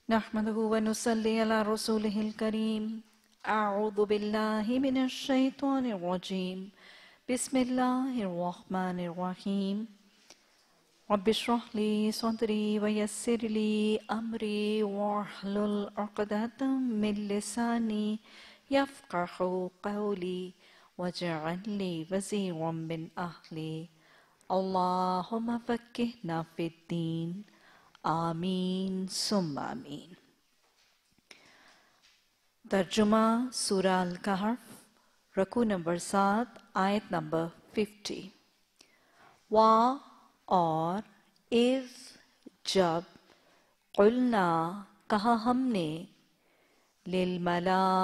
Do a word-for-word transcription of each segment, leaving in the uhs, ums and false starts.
نحمده ونصلي على رسوله الكريم أعوذ بالله من الشيطان الرجيم بسم الله الرحمن الرحيم رب اشرح لي صدري ويسر لي أمري واحلل عقدة من لساني يفقهوا قولي واجعل لي وزيرا من أهلي اللهم فقهنا في الدين آمین ثم آمین۔ ترجمہ سورہ الکہف، رکوع نمبر سات، آیت نمبر ففٹی۔ وا اور اذ جب قلنا کہا ہم نے للملائکتی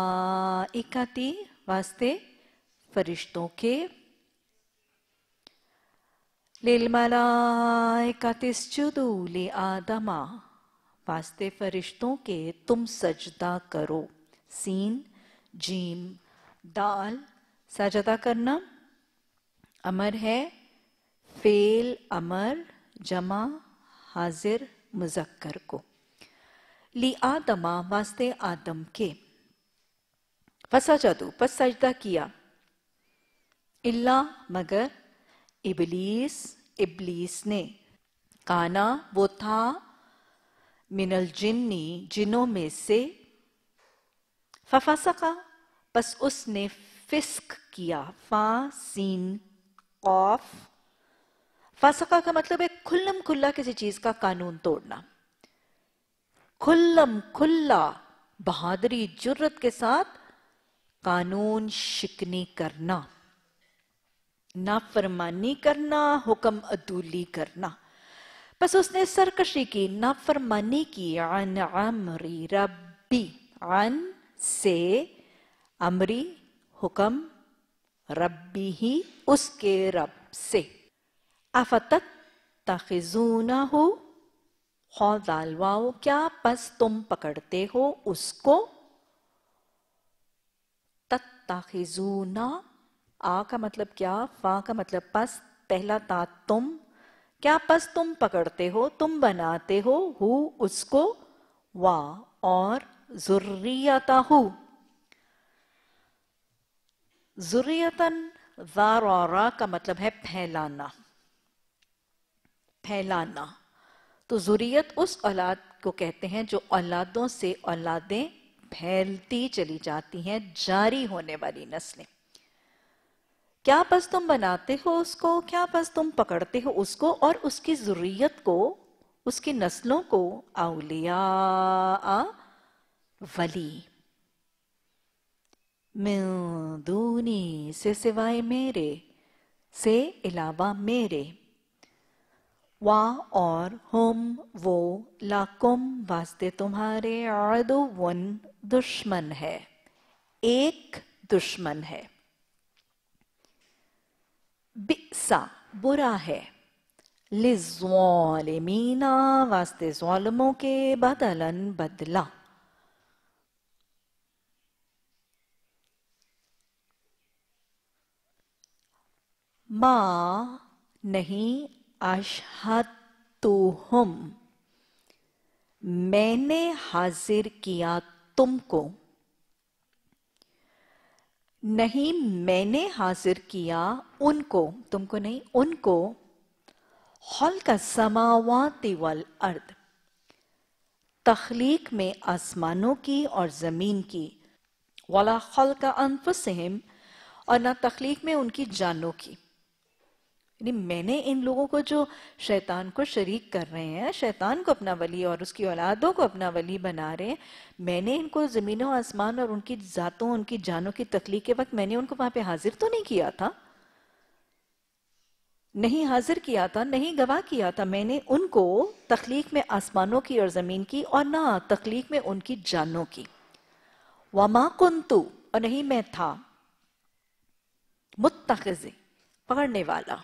واسطے فرشتوں کے لِلْمَلَائِكَةِ اسْجُدُوا لِآدَمَ واسطے فرشتوں کے تم سجدہ کرو۔ سین جیم دال سجدہ کرنا امر ہے، فعل امر جمع حاضر مذکر کو۔ لِآدَمَ واسطے آدم کے، فَسَجَدُوا پس سجدہ کیا، اللہ مگر ابلیس ابلیس نے، کانا وہ تھا، من الجنی جنوں میں سے، ففسقا پس اس نے فسق کیا، فا سین قاف۔ فسقا کا مطلب ہے کھلم کھلا کسی چیز کا قانون توڑنا، کھلم کھلا بہادری جرت کے ساتھ قانون شکنی کرنا، نافرمانی کرنا، حکم عدولی کرنا۔ پس اس نے سرکشی کی، نافرمانی کی، عن عمری ربی، عن سے، امری حکم، ربی ہی اس کے رب سے۔ افتتخذونہ خو دال واو کیا پس تم پکڑتے ہو اس کو، تتخذونہ آ کا مطلب کیا، فا کا مطلب پس، پہلا تا تم، کیا پس تم پکڑتے ہو، تم بناتے ہو، ہو اس کو، وا اور ذریتہ، ذریتاً ذا اور را کا مطلب ہے پھیلانا، پھیلانا۔ تو ذریت اس اولاد کو کہتے ہیں جو اولادوں سے اولادیں پھیلتی چلی جاتی ہیں، جاری ہونے والی نسلیں۔ کیا پس تم بناتے ہو اس کو، کیا پس تم پکڑتے ہو اس کو اور اس کی ذریت کو، اس کی نسلوں کو، اولیاء ولی، من دونی سے سوائے میرے، سے علاوہ میرے، وا اور ہم وہ، لاکم واسطے تمہارے، عدوٌ دشمن ہے، ایک دشمن ہے، بئسا برا ہے، للظالمین واسطے ظالموں کے، بدلاً بدلہ۔ ما نہیں، اشہدتہم میں نے حاضر کیا تم کو، نہیں میں نے حاضر کیا ان کو، تم کو نہیں ان کو، خلق السماوات والارض تخلیق میں آسمانوں کی اور زمین کی، ولا خلق انفسہم اور نہ تخلیق میں ان کی جانوں کی، یعنی میں نے ان لوگوں کو جو شیطان کو شریک کر رہے ہیں، شیطان کو اپنا ولی اور اس کی اولادوں کو اپنا ولی بنا رہے ہیں، میں نے ان کو زمین و آسمان اور ان کی ذاتوں، ان کی جانوں کی تخلیق کے وقت میں نے ان کو وہاں پہ حاضر تو نہیں کیا تھا، نہیں حاضر کیا تھا، نہیں گواہ کیا تھا میں نے ان کو تخلیق میں آسمانوں کی اور زمین کی، اور نہ تخلیق میں ان کی جانوں کی۔ وَمَا كُنْتُ اور نہیں میں تھا، متخذ پکڑنے والا،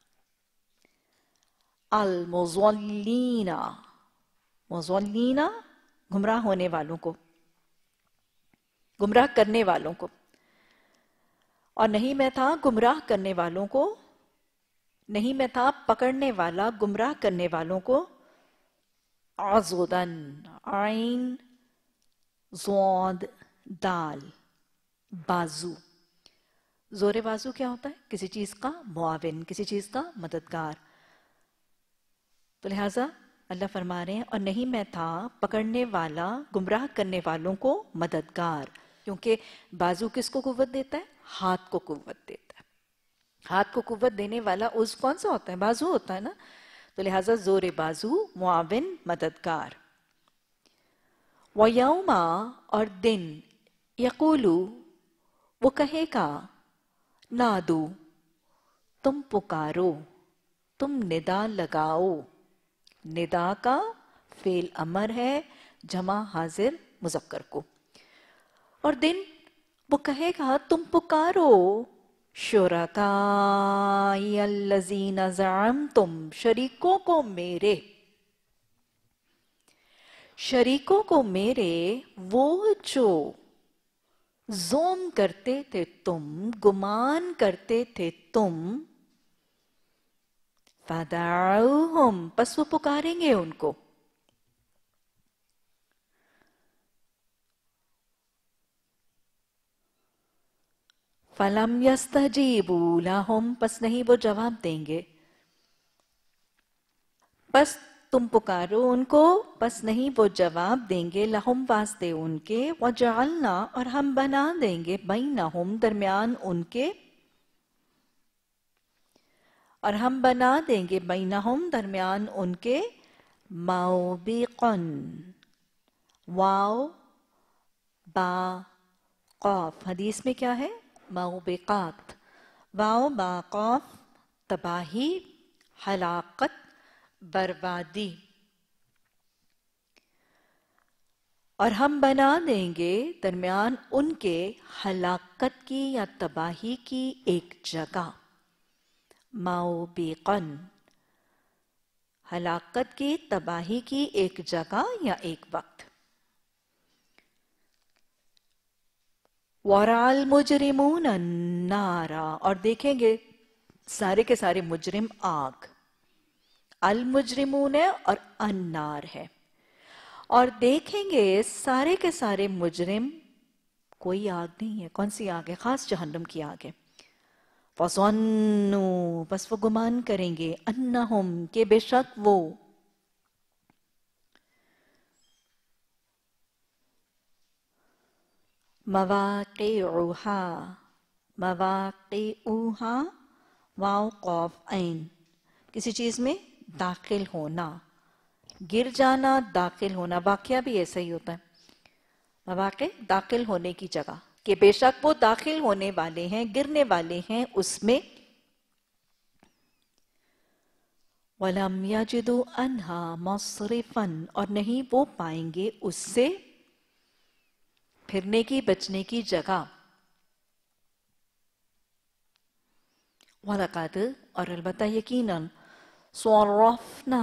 المضلین مضلین گمراہ ہونے والوں کو، گمراہ کرنے والوں کو، اور نہیں میں تھا گمراہ کرنے والوں کو، نہیں میں تھا پکڑنے والا گمراہ کرنے والوں کو، आज़ुदन, आइन ज़ोद दाल, बाजू। जोर बाजू क्या होता है? किसी चीज का मुआविन, किसी चीज का मददगार। तो लिहाजा अल्लाह फरमा रहे हैं और नहीं मैं था पकड़ने वाला गुमराह करने वालों को मददगार, क्योंकि बाजू किसको कुव्वत देता है? हाथ को कुव्वत देता है। हाथ को कुव्वत देने वाला उस कौन सा होता है? बाजू होता है ना। तो लिहाजा जोर बाजू, मुआविन, मददगार। वयौमा, और दिन, यकूलू, वो कहेगा, नादू, तुम पुकारो, तुम निदा लगाओ। निदा का फेल अमर है, जमा हाजिर मुजक्कर को। और दिन वो कहेगा तुम पुकारो, शुरकाई अल्लज़ीना ज़अमतुम, शरीकों को मेरे, शरीकों को मेरे वो जो जोम करते थे तुम, गुमान करते थे तुम। फदअूहुम, पस वो पुकारेंगे उनको। फलम यस्तजीबू लहुम, पस नहीं वो जवाब देंगे। बस तुम पुकारो उनको, बस नहीं वो जवाब देंगे। लहुम, वास्ते उनके। वजअलना, और हम बना देंगे। बैनहुम, दरमियान उनके। और हम बना देंगे बैनहुम, दरमियान उनके। मौबिक़न, वाव बा क़ाफ। हदीस में क्या है? मौबिक़ात। वाव बा क़ाफ, तबाही, हलाकत, बर्बादी। और हम बना देंगे दरमियान उनके हलाकत की या तबाही की एक जगह। मौबिक़न, हलाकत की, तबाही की एक जगह या एक वक्त। वराल मुजरिमून अन्नारा, और देखेंगे सारे के सारे मुजरिम आग। अल मुजरिमून है और अन्नार है। और देखेंगे सारे के सारे मुजरिम, कोई आग नहीं है। कौन सी आग है? खास जहन्नम की आग है। फज़न्नु, बस वो गुमान करेंगे। अन्नहुम, के बेशक वो। मवाक़िउहा, मवाक़िउहा, वाव क़ाफ ऐन, किसी चीज में दाखिल होना, गिर जाना, दाखिल होना। वाक़या भी ऐसा ही होता है। मवाक़े, दाखिल होने की जगह, कि बेशक वो दाखिल होने वाले हैं, गिरने वाले हैं उसमें। वलम यजिदु अन्हा मस्रिफन, और नहीं वो पाएंगे उससे फिरने की, बचने की जगह। वलक़द, और अलबत्ता यकीनन, सर्रफ़ना,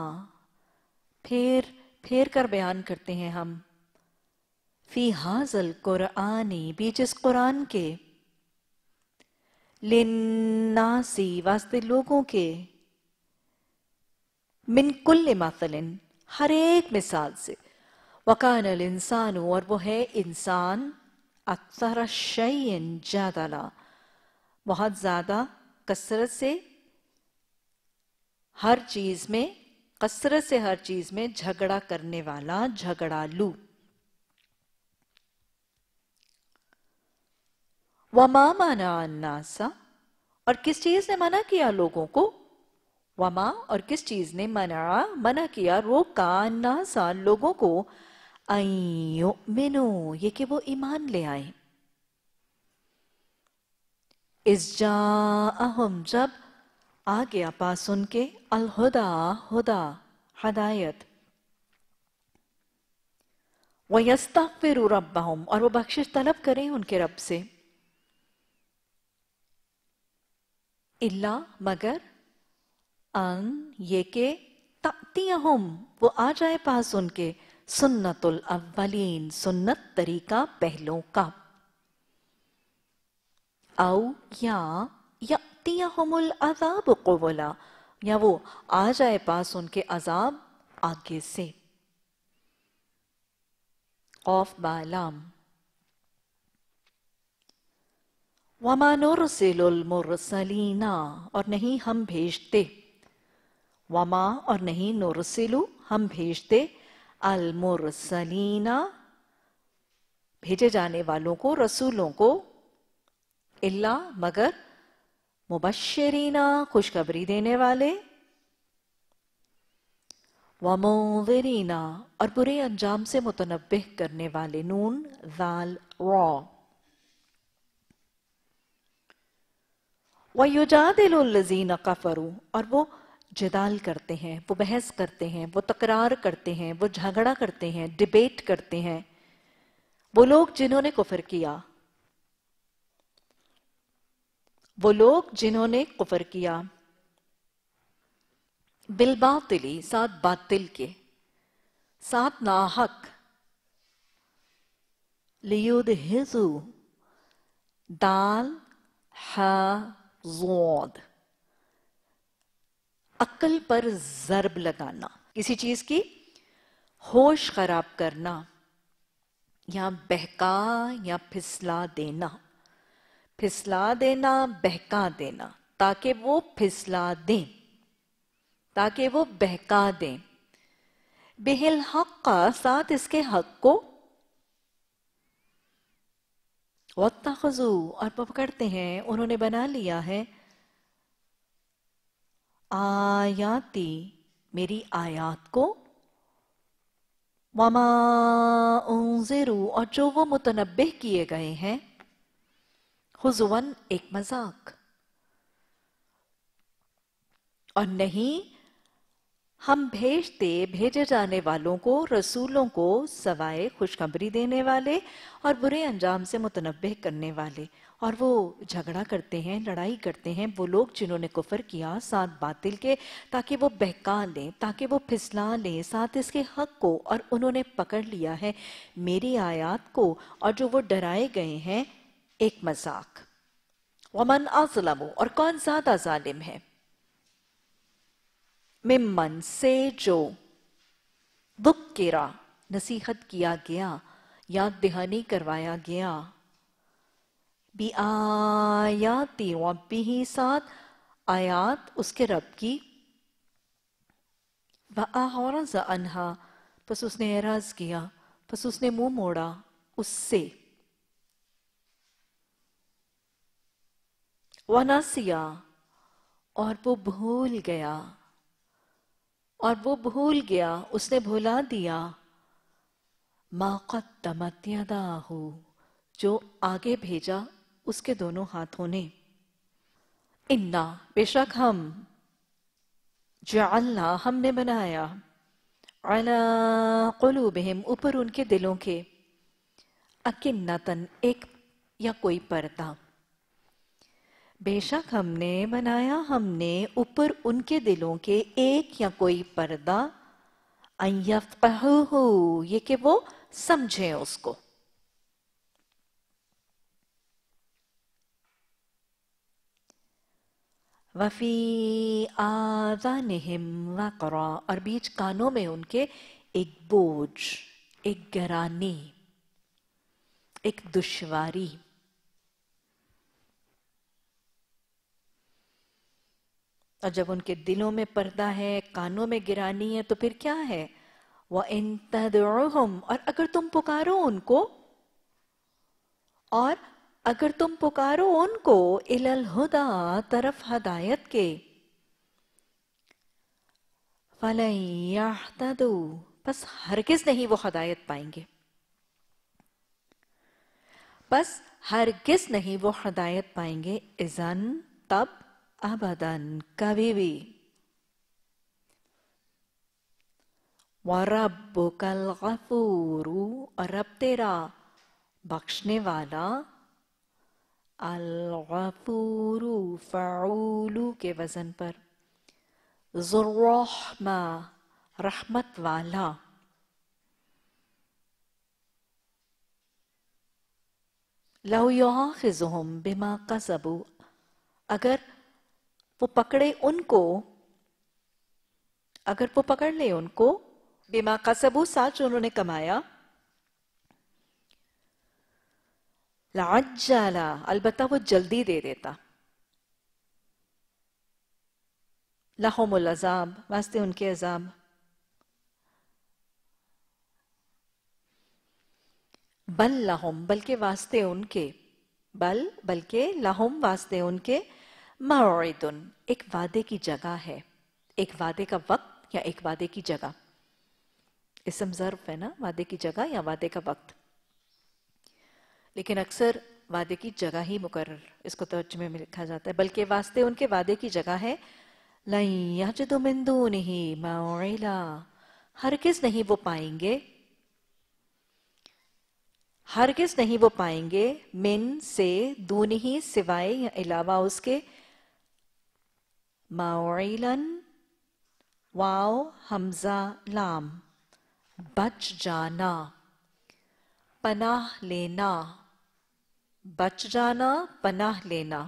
फिर फिर कर बयान करते हैं हम। फी हाज़ल कुरआनी, बीच इस कुरान के। लिन्नासी, वास्ते लोगों के। मिन कुल्ल मसलिन, हर एक मिसाल से। वकानल इंसानु, और वो है इंसान। अक्सर शैइन जादला, बहुत ज्यादा कसरत से हर चीज में, कसरत से हर चीज में झगड़ा करने वाला, झगड़ालू। वमा मना अन्नासा, और किस चीज ने मना किया लोगों को? वमा, और किस चीज ने मना, मना किया, रोका, अन्नासा, लोगों को। अन युमिनू, ये कि वो ईमान ले आए। इस जाअहुम, जब आ गया पास उनके। अल हुदा, हुदा, हदायत। वयस्तगफिरु रब्बहुम, और वो बख्शिश तलब करें उनके रब से। इल्ला, मगर, अन, ये के, तअतियहुम, वो आ जाए पास उनके। सुन्नतुल अव्वलीन, सुन्नत, तरीका पहलों का। औ, या यअतियहुमुल अज़ाब क़ुबला, या वो आ जाए पास उनके अजाब आगे से। قوف بالام وَمَا نُرْسِلُ الْمُرْسَلِينَ اور نہیں ہم بھیجتے وما اور نہیں نرسلو ہم بھیجتے المرسلین بھیجے جانے والوں کو رسولوں کو اللہ مگر مبشرین خوشخبری دینے والے ومنذرین اور برے انجام سے متنبہ کرنے والے نون ذال را وَيُجَادِلُ الَّذِينَ كَفَرُوا اور وہ جدال کرتے ہیں، وہ بحث کرتے ہیں، وہ تکرار کرتے ہیں، وہ جھگڑا کرتے ہیں، ڈیبیٹ کرتے ہیں وہ لوگ جنہوں نے کفر کیا وہ لوگ جنہوں نے کفر کیا بالباطلی ساتھ باطل کے ساتھ ناحق لیدہزو دال ہا ضاد عقل پر ضرب لگانا کسی چیز کی ہوش خراب کرنا یا بہکا یا پھسلا دینا پھسلا دینا بہکا دینا تاکہ وہ پھسلا دیں تاکہ وہ بہکا دیں بہل حق ساتھ اس کے حق کو وَاتَّخَذُوا اور پکڑتے ہیں انہوں نے بنا لیا ہے آیاتی میری آیات کو وَمَا أُنذِرُوا اور جو وہ متنبہ کیے گئے ہیں خُزُوًا ایک مذاق اور نہیں ہم بھیجتے بھیجے جانے والوں کو رسولوں کو سوائے خوشخبری دینے والے اور برے انجام سے متنبہ کرنے والے اور وہ جھگڑا کرتے ہیں لڑائی کرتے ہیں وہ لوگ جنہوں نے کفر کیا ساتھ باطل کے تاکہ وہ بہکا لیں تاکہ وہ پھسلا لیں ساتھ اس کے حق کو اور انہوں نے پکڑ لیا ہے میری آیات کو اور جو وہ ڈرائے گئے ہیں ایک مذاق وَمَنْ أَظْلَمُ اور کون زیادہ ظالم ہے ممن سے جو ذکرہ نصیحت کیا گیا یاد دہانی کروایا گیا بی آیاتی ربہ ساتھ آیات اس کے رب کی وَأَعْرَضَ عَنْهَا پس اس نے اعراض کیا پس اس نے منہ موڑا اس سے وَنَسِيَا اور وہ بھول گیا اور وہ بھول گیا اس نے بھولا دیا ما قدمت یداہ جو آگے بھیجا اس کے دونوں ہاتھوں نے انا بے شک ہم جعلنا ہم نے بنایا علی قلوبہم اوپر ان کے دلوں کے اکنتن ایک یا کوئی پردہ بے شک ہم نے بنایا ہم نے اوپر ان کے دلوں کے ایک یا کوئی پردہ ان یفقہوہ یہ کہ وہ سمجھیں اس کو وفی آذانہم وقرا اور بیچ کانوں میں ان کے ایک بوجھ ایک گرانی ایک دشواری اور جب ان کے دلوں میں پردہ ہے کانوں میں گرانی ہے تو پھر کیا ہے وَإِن تَدْعُهُمْ اور اگر تم پکارو ان کو اور اگر تم پکارو ان کو إِلَى الْهُدَى طرف ہدایت کے فَلَن يَهْتَدُوا بس ہرگز نہیں وہ ہدایت پائیں گے بس ہرگز نہیں وہ ہدایت پائیں گے اذن تب ابداً کبھی بھی وَرَبُّكَ الْغَفُورُ اور رب تیرا بخشنے والا الغفور فعولو کے وزن پر ذو الرحمہ رحمت والا لَوْ يُؤَاخِذُهُمْ بِمَا كَسَبُوا اگر وہ پکڑے ان کو اگر وہ پکڑ لے ان کو بما قصبو ساتھ جو انہوں نے کمایا लअज्जला, अलबत्ता वो जल्दी दे देता, लहुमुल अज़ाब, वास्ते उनके अज़ाब, बल लहुम, बल्कि वास्ते उनके, बल बल्कि लहुम वास्ते उनके, मौइदुन, एक वादे की जगह है, एक वादे का वक्त या एक वादे की जगह, इसम ज़र्फ है ना, वादे की जगह या वादे का वक्त, लेकिन अक्सर वादे की जगह ही मुकर्रर इसको तर्जुमे में लिखा जाता है, बल्कि वास्ते उनके वादे की जगह है, लन यजिदु मिन दूनिही मौइला, हरगिज़ नहीं वो पाएंगे, हरगिज़ नहीं वो पाएंगे, मिन से, दूनिही सिवाय या अलावा उसके, मौइलन, वाव हमजा लाम, बच जाना, पनाह लेना, बच जाना, पनाह लेना,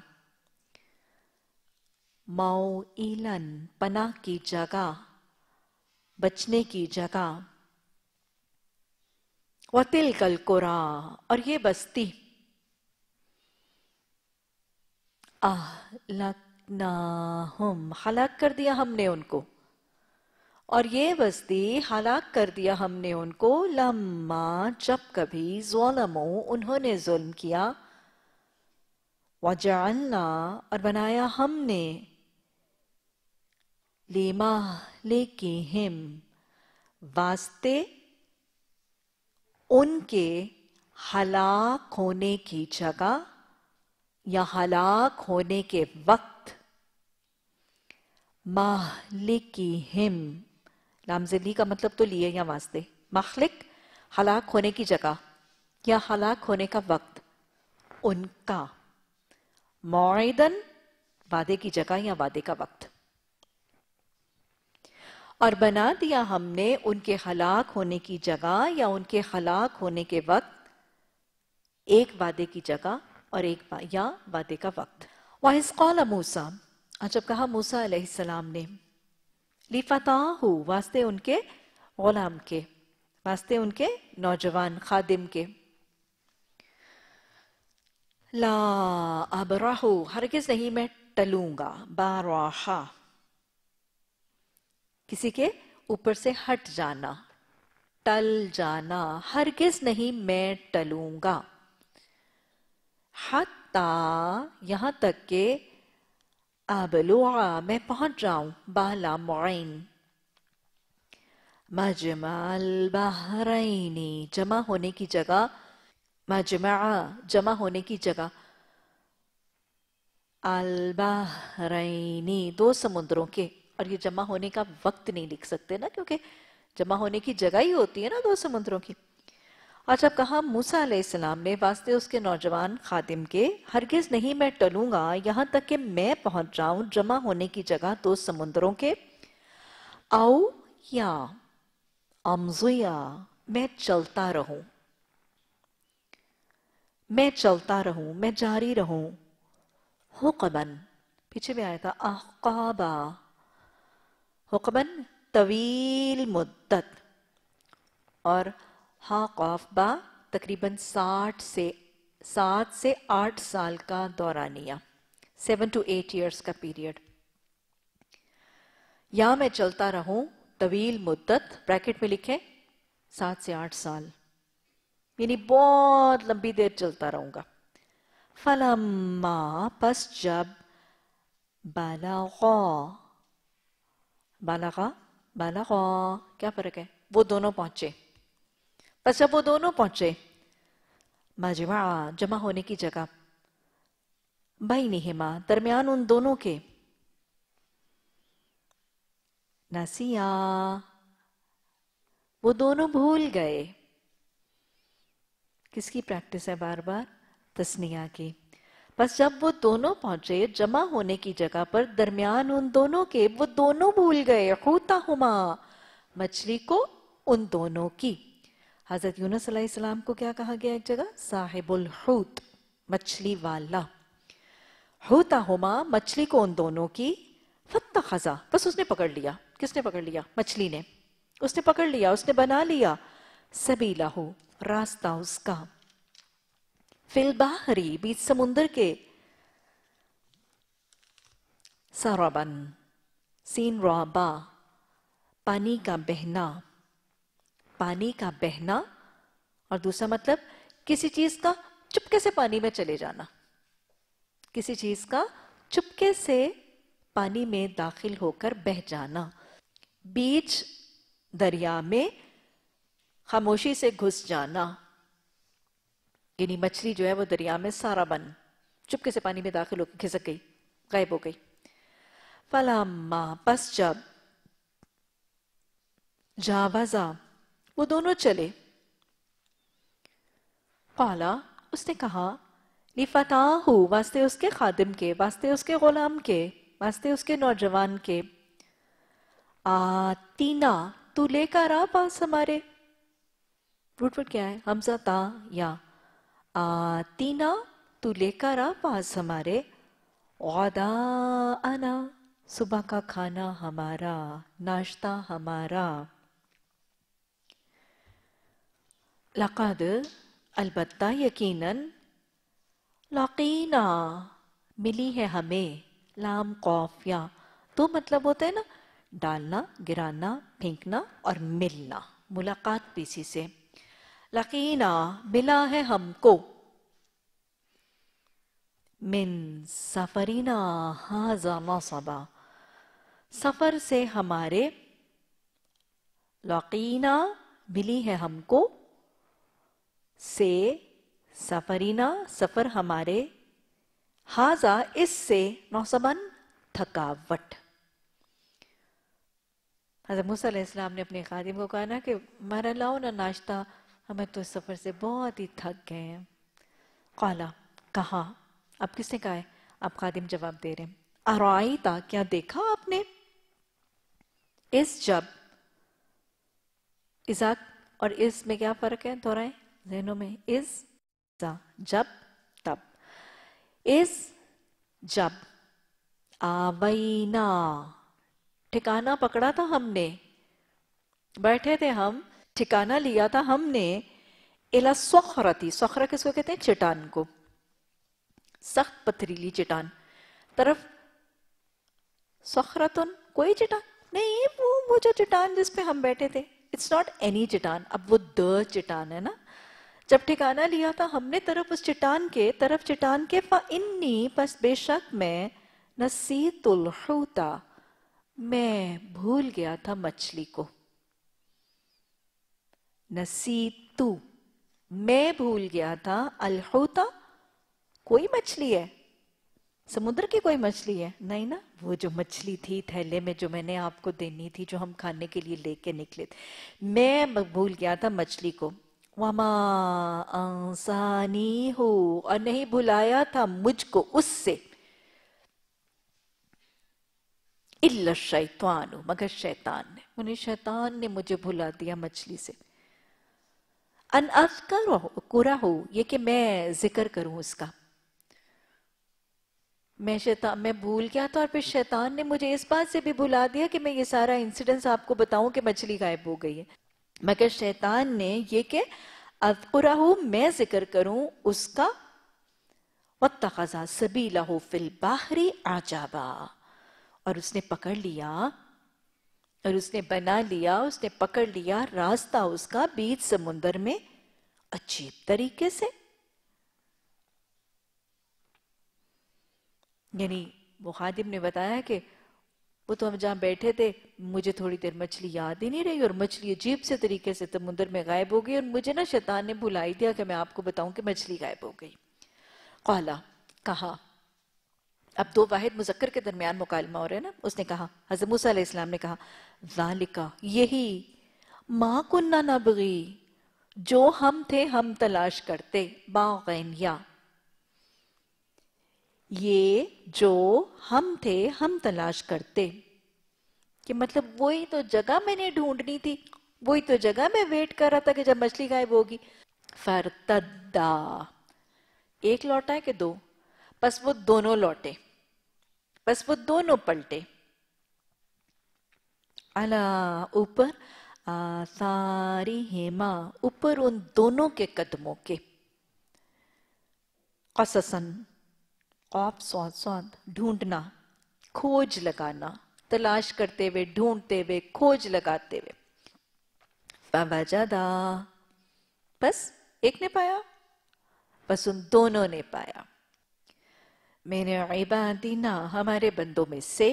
मौइलन, पनाह की जगह, बचने की जगह, वतिलकल कुरा, और ये बस्ती, अहलकनाहुम, हलाक कर दिया हमने उनको, और ये बस्ती हलाक कर दिया हमने उनको, लम्मा, जब कभी, ज़लमू, उन्होंने जुल्म किया, वजअलना, और बनाया हमने, लिमा लेकिहिम, वास्ते उनके हलाक होने की जगह या हलाक होने के वक्त, महलिकिहिम, लामज़ली का मतलब तो लिए या वास्ते, मखलिक हलाक होने की जगह या हलाक होने का वक्त, उनका, मौइदन, वादे की जगह या वादे का वक्त, और बना दिया हमने उनके हलाक होने की जगह या उनके हलाक होने के वक्त एक वादे की जगह और एक या वादे का वक्त। वहिज़ क़ाल मूसा, और जब कहा मूसा अलैहिस्सलाम ने, लिफ़ताहु, वास्ते उनके गुलाम के, वास्ते उनके नौजवान खादिम के, ला अबरहु, हरगिज़ नहीं मैं टलूंगा, बाराहा, किसी के ऊपर से हट जाना, टल जाना, हरगिज़ नहीं मैं टलूंगा, हत्ता, यहां तक के, अबलुआ, मैं पहुंच जाऊं, बाला मुईन, मजमअल बहरैनी, जमा होने की जगह, मजमा, जमा होने की जगह, अल बहरैनी, दो समुद्रों के, और ये जमा होने का वक्त नहीं लिख सकते ना, क्योंकि जमा होने की जगह ही होती है ना दो समुद्रों की। और जब कहा मूसा अलैहिस्सलाम ने वास्ते उसके नौजवान खादिम के, हरगिज़ नहीं मैं टलूंगा यहां तक कि मैं पहुंच जाऊं जमा होने की जगह दो समुद्रों के, औ या अमज़िया, मैं चलता रहूं, मैं चलता रहूं, मैं जारी रहूं, हुक्बन, पीछे भी आया था अहकाबा, हुक्बन तवील मुद्दत, और हा क़ाफ बा तकरीबन साठ से सात से आठ साल का दौरानिया, सेवन टू एट इयर्स का पीरियड, या मैं चलता रहूं, तवील मुद्दत, ब्रैकेट में लिखे सात से आठ साल, यानी बहुत लंबी देर चलता रहूंगा। फलम्मा, पस जब, बलगा, बालगा, बालगा, क्या फर्क है, वो दोनों पहुंचे, बस जब वो दोनों पहुंचे, मजमा, जमा होने की जगह, बैनिहिमा, दरमियान उन दोनों के, नसिया, वो दोनों भूल गए, किसकी प्रैक्टिस है बार बार, तस्निया की, बस जब वो दोनों पहुंचे जमा होने की जगह पर, दरमियान उन दोनों के, वो दोनों भूल गए, हूताहुमा, मछली को, उन दोनों की। हजरत यूनुस अलैहिस्सलाम को क्या कहा गया एक जगह, साहिबुल हूत, मछली वाला, हूताहुमा, मछली को उन दोनों की, फत्तखज़ा, बस उसने पकड़ लिया, किसने पकड़ लिया, मछली ने, उसने पकड़ लिया, उसने बना लिया, सबीलहु, रास्ता उसका, फिल बाहरी, बीच समुंदर के, सरबन, सीन रबा, पानी का बहना, पानी का बहना। और दूसरा मतलब किसी चीज का चुपके से पानी में चले जाना, किसी चीज का चुपके से पानी में दाखिल होकर बह जाना। बीच दरिया में खामोशी से घुस जाना, यानी मछली जो है वो दरिया में सारा बन चुपके से पानी में दाखिल होकर खिसक गई, गायब हो गई। फलाम्मा, पस जब, जावाजा, वो दोनों चले, काला, उसने कहा, लिफताहु, वास्ते उसके खादिम के, वास्ते उसके गुलाम के, वास्ते उसके नौजवान के, आतीना, तू लेकर आ पास हमारे। रूट वर्ड क्या है? हमजा ता या। आतीना, तू लेकर आ पास हमारे, गदा आना, सुबह का खाना हमारा, नाश्ता हमारा। लक़द, अलबत्ता, यकीनन, लकीना, मिली है हमें, लाम कौफिया, तो मतलब होता है ना डालना, गिराना, फेंकना और मिलना, मुलाकात पीसी से। लकीना, मिला है हमको, मिन सफरीना हाज़ा नसबा, सफर से हमारे, लकीना, मिली है हमको, से, सफरीना, सफर हमारे, हाजा, इससे, नौसबन, थकावट। हज़रत मूसा अलैहिस्सलाम ने अपने खादिम को कहा ना कि हमारा लाओ ना नाश्ता, हमें तो इस सफर से बहुत ही थक गए हैं। काला, कहा, अब किसने कहा है? अब खादिम जवाब दे रहे हैं। अराईता, क्या देखा आपने? इस, जब, इज़ा और इस में क्या फर्क है? दोहराएं ज़हनों में। इस, जब, तब। इस, जब, आवैना, ठिकाना पकड़ा था हमने, बैठे थे हम, ठिकाना लिया था हमने, इला सखरती, सखरा किसको कहते हैं? चट्टान को, सख्त पथरीली चट्टान तरफ। सखरतुन, कोई चट्टान नहीं, वो वो जो चट्टान जिस पे हम बैठे थे, इट्स नॉट एनी चट्टान, अब वो द चट्टान है ना। जब ठिकाना लिया था हमने तरफ उस चट्टान के, तरफ चट्टान के, फा इन्नी, बस बेशक मैं, नसीतुल हुता, मैं भूल गया था मछली को। नसीतु, मैं भूल गया था, अलहुता, कोई मछली है, समुद्र की कोई मछली है? नहीं ना, वो जो मछली थी थैले में जो मैंने आपको देनी थी, जो हम खाने के लिए लेके निकले थे, मैं भूल गया था मछली को। वमा अंसानी हो, और नहीं भुलाया था मुझको उससे, इल्ला शैतान, मगर शैतान ने, उन्हें शैतान ने मुझे भुला दिया मछली से। अन अज़्कुरा हो, ये कि मैं जिक्र करूं उसका, मैं शैतान, मैं भूल गया था और फिर शैतान ने मुझे इस बात से भी भुला दिया कि मैं ये सारा इंसिडेंस आपको बताऊं कि मछली गायब हो गई है। मगर शैतान ने ये कि अज़्कुरहु, मैं जिक्र करूं उसका, वत्तखज़ा सबीलहु फिल बाहरी अजाबा, और उसने पकड़ लिया, और उसने बना लिया, उसने पकड़ लिया रास्ता उसका बीच समुंदर में अजीब तरीके से। यानी वो खादिम ने बताया कि वो तो हम जहाँ बैठे थे, मुझे थोड़ी देर मछली याद ही नहीं रही, और मछली अजीब से तरीके से समुद्र में गायब हो गई, और मुझे ना शैतान ने भुलाई दिया कि मैं आपको बताऊं कि मछली गायब हो गई। काला, कहा, अब दो वाहिद मुज़क्कर के दरमियान मुकालमा हो रहा है ना। उसने कहा, हज़रत मूसा अलैहिस्सलाम ने कहा, ज़ालिका, यही, मा कुन्ना नबगी, जो हम थे हम तलाश करते, बाग़ैन, या ये जो हम थे हम तलाश करते, कि मतलब वही तो जगह मैंने ढूंढनी थी, वही तो जगह मैं वेट कर रहा था कि जब मछली गायब होगी। फरतद्दा, एक लौटा है कि दो? बस वो दोनों लौटे, बस वो दोनों पलटे, अला, ऊपर, आसारी हेमा, ऊपर उन दोनों के कदमों के, قصصن قاف صاد صاد ڈھونڈنا کھوج لگانا تلاش کرتے ہوئے ڈھونڈتے ہوئے کھوج لگاتے ہوئے فوجدا بس ایک نے پایا بس ان دونوں نے پایا من عبادنا ہمارے بندوں میں سے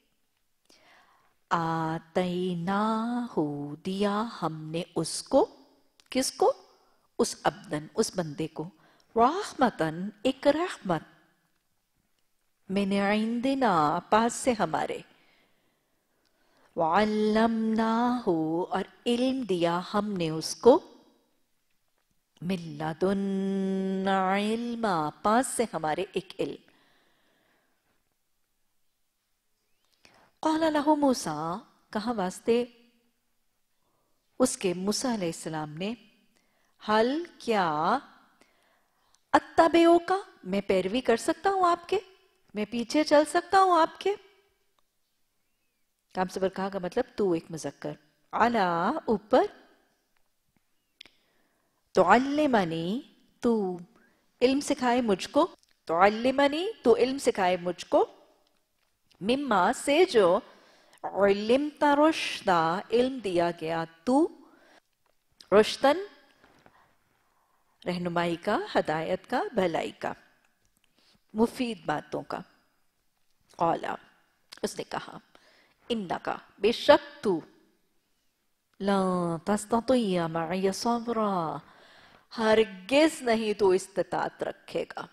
آتیناہ دیا ہم نے اس کو کس کو اس عبدن اس بندے کو رحمتن ایک رحمت من عندنا پاس سے ہمارے وعلمناہ اور علم دیا ہم نے اس کو من لدن علما پاس سے ہمارے ایک علم قال لہ موسیٰ کہا واسطے اس کے موسیٰ علیہ السلام نے حل کیا اتبعو کا میں پیروی کر سکتا ہوں آپ کے میں پیچھے چل سکتا ہوں آپ کے کام صبر کہا کا مطلب تو ایک مذکر علا اوپر تعلمنی تو علم سکھائے مجھ کو تعلمنی تو علم سکھائے مجھ کو مما سے جو علمت رشدا علم دیا گیا تو رشدن رہنمائی کا ہدایت کا بھلائی کا مفید باتوں کا قالا اس نے کہا انکا بے شک تو لا تستطیع معی صبرا ہرگز نہیں تو استطاعت رکھے گا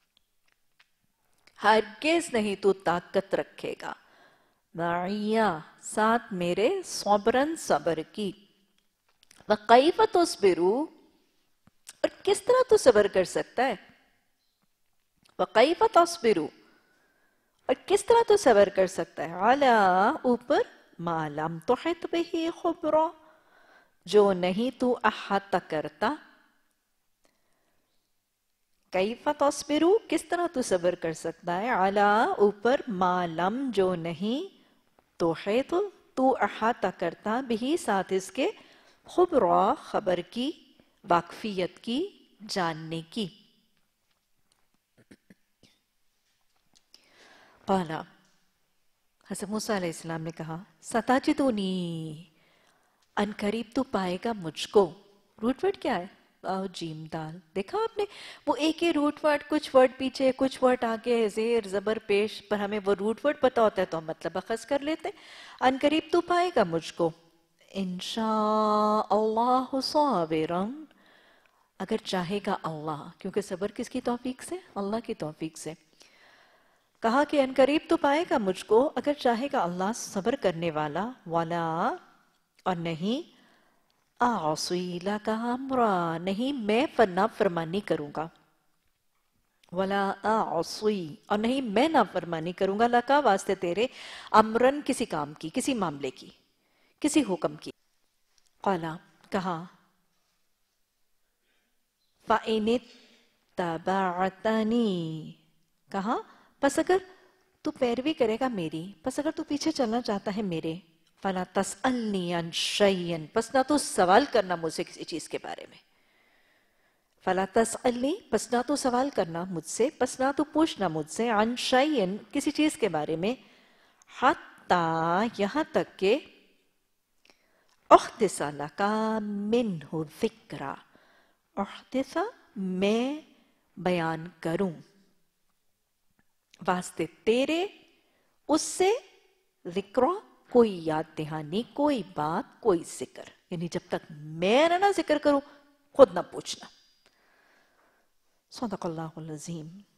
ہرگز نہیں تو طاقت رکھے گا معیہ ساتھ میرے صبرن صبر کی وَقَيْفَ تُصْبِرُ اور کس طرح تو صبر کر سکتا ہے وَقَيْفَ تُصْبِرُ اور کس طرح تو صبر کر سکتا ہے عَلَىٰ اوپر مَا لَمْ تُحِطْ بِهِ خُبْرًا جو نہیں تو احاطہ کرتا کیف تصبر کس طرح تو صبر کر سکتا ہے علی اوپر ما لم جو نہیں تحیط تو احاطہ کرتا بھی ساتھ اس کے خبرا خبر کی واقفیت کی جاننے کی قالا حضرت موسیٰ علیہ السلام نے کہا ستاجدونی ان قریب تو پائے گا مجھ کو روٹ ورڈ کیا ہے آو جیم دال دیکھا آپ نے وہ ایک ہی روٹ ورڈ کچھ ورڈ پیچھے کچھ ورڈ آگے زیر زبر پیش پر ہمیں وہ روٹ ورڈ پتا ہوتا ہے تو ہم مطلب اخذ کر لیتے ان قریب تو پائے گا مجھ کو انشاء اللہ صابرن اگر چاہے گا اللہ کیونکہ صبر کس کی توفیق سے اللہ کی توفیق سے کہا کہ ان قریب تو پائے گا مجھ کو اگر چاہے گا اللہ صبر کرنے والا والا اور نہیں اعصی لک امرا نہیں میں نافرمانی کروں گا ولا اعصی اور نہیں میں نافرمانی کروں گا لکا واسطے تیرے امرن کسی کام کی کسی معاملے کی کسی حکم کی قالا کہا فَإِنِ اتَّبَعْتَنِي کہا پس اگر تو پیروی کرے گا میری پس اگر تو پیچھے چلنا چاہتا ہے میرے فَلَا تَسْأَلْنِي عَنْ شَيْئٍ پس نہ تو سوال کرنا مجھ سے کسی چیز کے بارے میں فَلَا تَسْأَلْنِي پس نہ تو سوال کرنا مجھ سے پس نہ تو پوچھنا مجھ سے عَنْ شَيْئٍ کسی چیز کے بارے میں حَتَّى یہاں تک کہ احدث لَكَ مِنْهُ ذِكْرًا احدث میں بیان کروں واسطے تیرے اس سے ذکر کوئی یاد دہانی کوئی بات کوئی ذکر یعنی جب تک میں نہ ذکر کروں خود نہ پوچھنا صدق اللہ العظیم